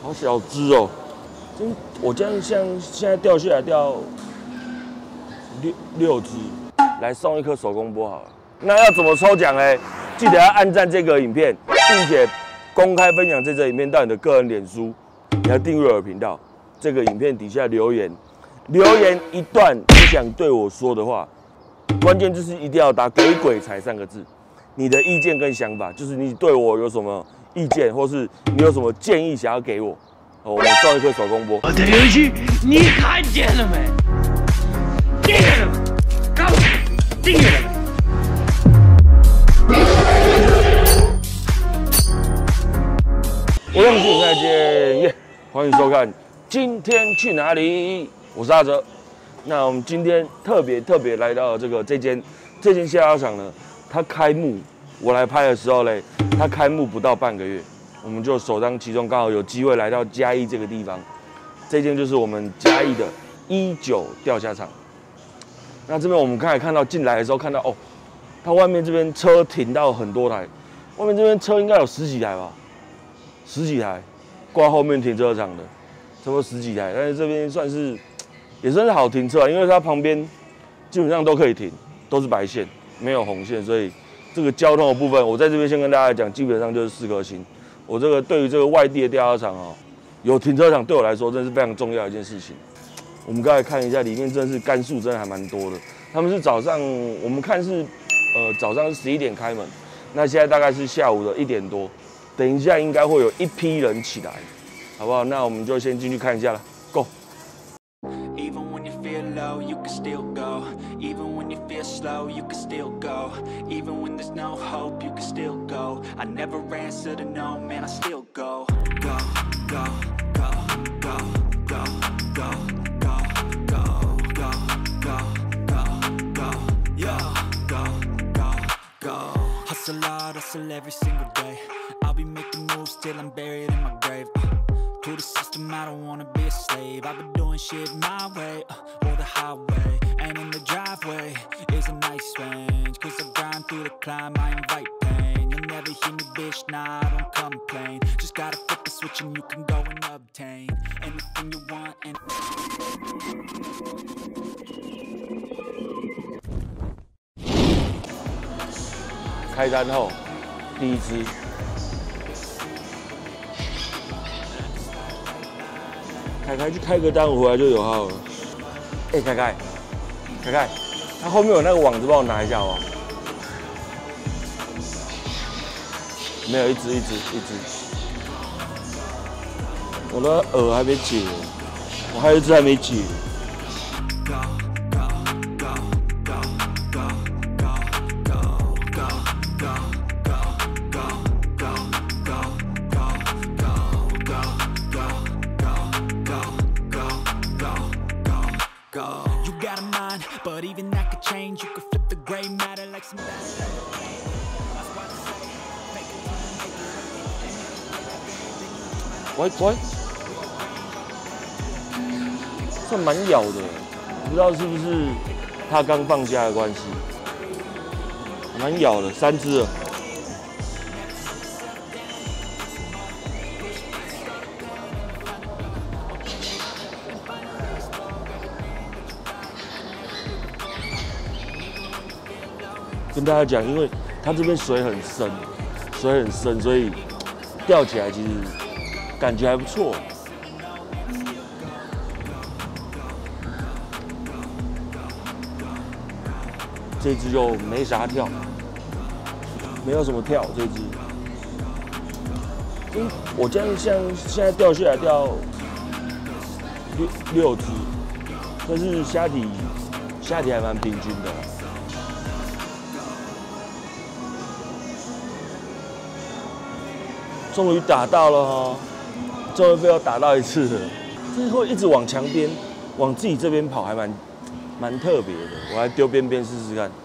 好小只哦！我这样像现在掉下来掉六只，来送一颗手工波好了。那要怎么抽奖呢？记得要按赞这个影片，并且公开分享这则影片到你的个人脸书，你要订阅我的频道。这个影片底下留言一段你想对我说的话，关键就是一定要打"给鬼才"3个字。你的意见跟想法，就是你对我有什么意见，或是你有什么建议想要给我，我们送一颗手工波。 我的游戏你看见了没？订阅了没？告诉你，订阅了没？ 我让你再见耶！欢迎收看《今天去哪里》，我是阿哲。那我们今天特别来到这间下药厂呢，它开幕，我来拍的时候嘞，它开幕不到半个月，我们就首当其冲，刚好有机会来到嘉义这个地方。这间就是我们嘉义的19钓虾场。那这边我们刚才看到进来的时候，看到哦，它外面这边车停到很多台，外面这边车应该有10几台吧。10几台挂后面停车场的，差不多10几台，但是这边也算是好停车啊，因为它旁边基本上都可以停，都是白线，没有红线，所以这个交通的部分，我在这边先跟大家讲，基本上就是4颗星。我这个对于这个外地的钓虾场哦，有停车场对我来说真的是非常重要的一件事情。我们刚才看一下，里面真的是竿数真的还蛮多的。他们是早上，我们看是早上是11点开门，那现在大概是下午的1点多。等一下应该会有一批人起来，好不好？那我们就先进去看一下了 ，Go。 Even when you feel low, you can still go. Even when you feel slow, you can still go. Even when there's no hope, you can still go. I never answer to no, man, I still go. Go, go, go, go, go, go, go, go, go, go, go, go, yo, go, go, go. Hustle hard, hustle every single day. I'll be making moves till I'm buried in my grave. To the system, I don't wanna be a slave. I've been doing shit my way, or the highway. And in the driveway is a nice range. Cause I grind through the climb, I invite pain. You'll never hear me, bitch, nah, I don't complain. Just gotta flip the switch and you can go and obtain anything you want and... 开单后，第一支。凯凯去开个单，我回来就有号了。哎，凯凯，他后面有那个网子，帮我拿一下哦。没有，一只。我的饵还没解，我还有一只还没解。 But even that could change. You could flip the gray matter like some bad. 喂，算蛮咬的，不知道是不是他刚放假的关系，蛮咬的，3只了。跟大家讲，因为它这边水很深，所以钓起来其实感觉还不错。这只就没啥跳，没有什么跳。这只，我这样像现在钓下来钓6只，但是虾体还蛮平均的。终于打到了哈，终于被我打到一次了。这会一直往墙边，往自己这边跑，还蛮特别的。我来丢边边试试看。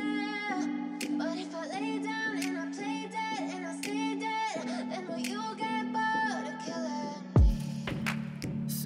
But if I lay down and I play dead and I stay dead, then will you get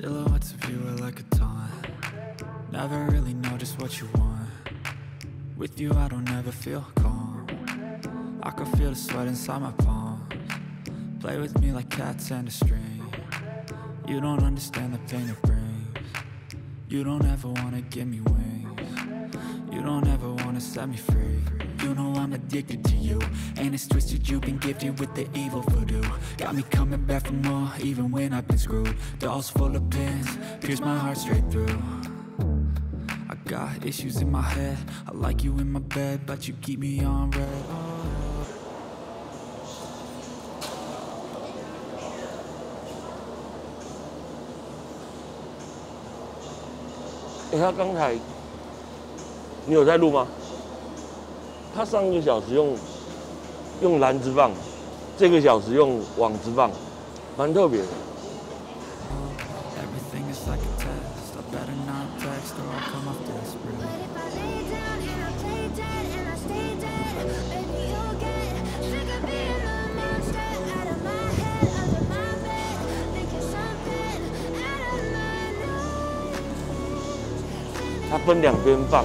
Silhouettes of you are like a taunt. Never really know just what you want. With you I don't ever feel calm. I can feel the sweat inside my palms. Play with me like cats and a string. You don't understand the pain it brings. You don't ever wanna give me wings. You don't ever wanna set me free. You know I'm addicted to you, and it's twisted, you've been gifted with the evil voodoo. Got me coming back for more, even when I've been screwed. Dolls full of pins, pierce my heart straight through. I got issues in my head, I like you in my bed, but you keep me on red. 他刚才你有在录吗？他上1个小时用篮子放，这个小时用网子放，蛮特别的。它分2边放。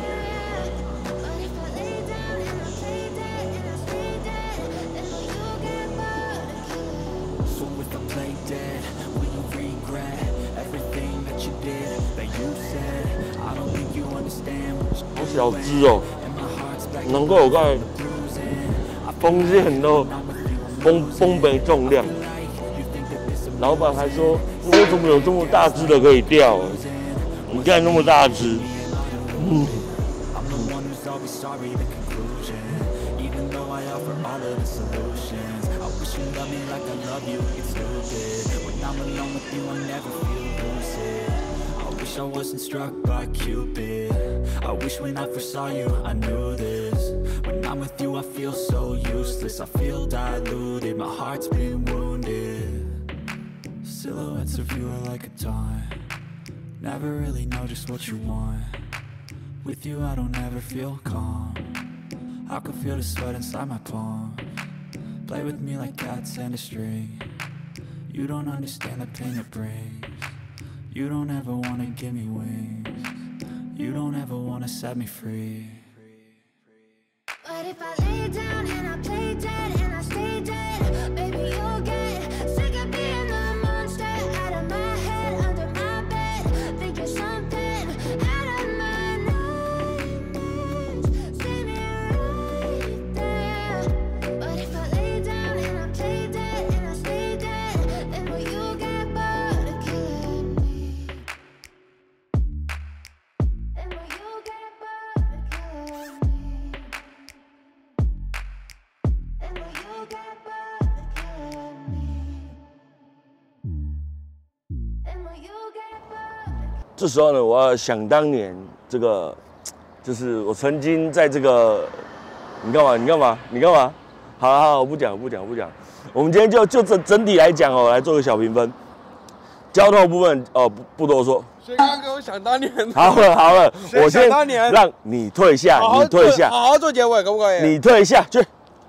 好小只哦，难怪我刚才风线都风没重量。老板还说，为什么有这么大只的可以钓？你看那么大只， I wasn't struck by Cupid. I wish when I first saw you I knew this. When I'm with you I feel so useless. I feel diluted, my heart's been wounded. Silhouettes of you are like a taunt. Never really know just what you want. With you I don't ever feel calm. I can feel the sweat inside my palms. Play with me like cats and a string. You don't understand the pain it brings. You don't ever wanna give me wings. You don't ever wanna set me free. But if I lay down and I play dead and I stay dead, baby you'll get sick of being the monster out of my head, under my bed, thinking something out of my nightmares. See me right there. But if I lay down and I play dead and I stay dead, then will you get bored of killing me? Then will you get bored of killing me? Then will you get bored of killing me? Then will you get bored of 这时候呢，我要想当年这个，就是我曾经在这个，你干嘛？你干嘛？你干嘛？好了好了，我不讲。我们今天就整体来讲哦，来做个小评分。交通部分哦，不多说。 所以刚刚给我想当年。 好了，我先想当年让你退下， 好好你退下， 好好做结尾，可不可以？ 你退下去。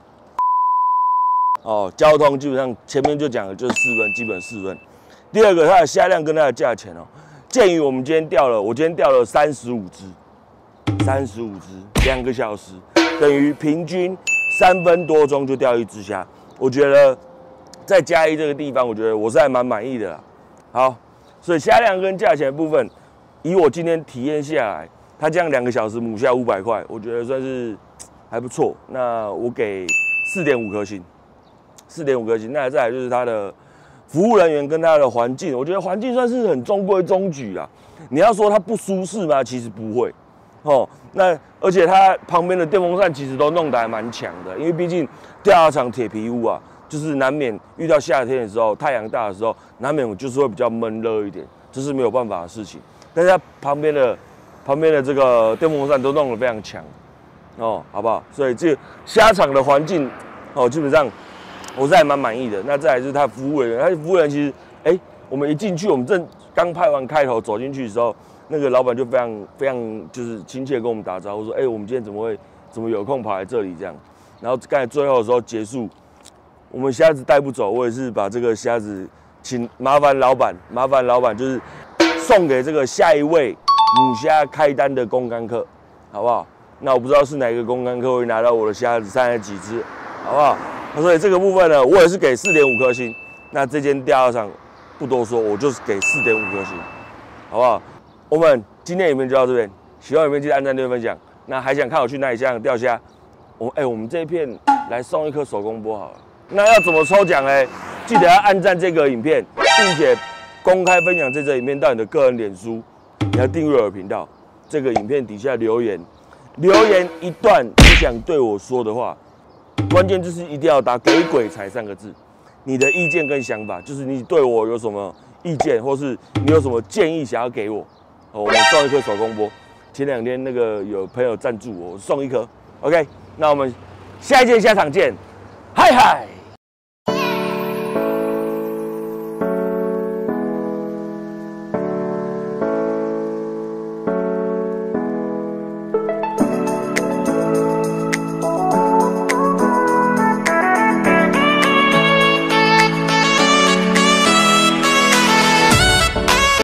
哦，交通基本上前面就讲了，就是4分，基本4分。第二个，它的虾量跟它的价钱哦，鉴于我今天钓了35只，35只，2个小时，等于平均3分多钟就钓1只虾。我觉得在嘉义这个地方，我觉得我是还蛮满意的啦。好，所以虾量跟价钱的部分，以我今天体验下来，它这样2个小时母虾500块，我觉得算是还不错。那我给4.5颗星，4.5颗星。那再来就是它的服务人员跟它的环境，我觉得环境算是很中规中矩啦。你要说它不舒适吗？其实不会。哦，那而且它旁边的电风扇其实都弄得还蛮强的，因为毕竟钓虾场铁皮屋啊，就是难免遇到夏天的时候，太阳大的时候，难免就是会比较闷热一点，这是没有办法的事情。但是它旁边的这个电风扇都弄得非常强，哦，好不好？所以这虾场的环境，哦，基本上我是还蛮满意的。那再来就是他服务人员，他服务人员其实，我们一进去，我们正刚拍完开头走进去的时候，那个老板就非常就是亲切跟我们打招呼说，我们今天怎么有空跑来这里这样。然后刚才最后的时候结束，我们虾子带不走，我也是把这个虾子请麻烦老板就是送给这个下一位母虾开单的公竿客，好不好？那我不知道是哪个公竿客会拿到我的虾子，剩下几只，好不好？所以这个部分呢，我也是给4.5颗星。那这间钓钓场不多说，我就是给4.5颗星，好不好？我们今天影片就到这边，喜欢影片记得按赞、订阅、分享。那还想看我去哪里下钓虾？我们这一片来送一颗手工波好了。那要怎么抽奖呢？记得要按赞这个影片，并且公开分享这则影片到你的个人脸书，你要订阅我的频道。这个影片底下留言一段你想对我说的话，关键就是一定要打"给鬼才"3个字。你的意见跟想法，就是你对我有什么意见，或是你有什么建议想要给我，我们送一颗手工波。前2天那个有朋友赞助我送1颗 ，OK， 那我们下一届虾场见，嗨嗨。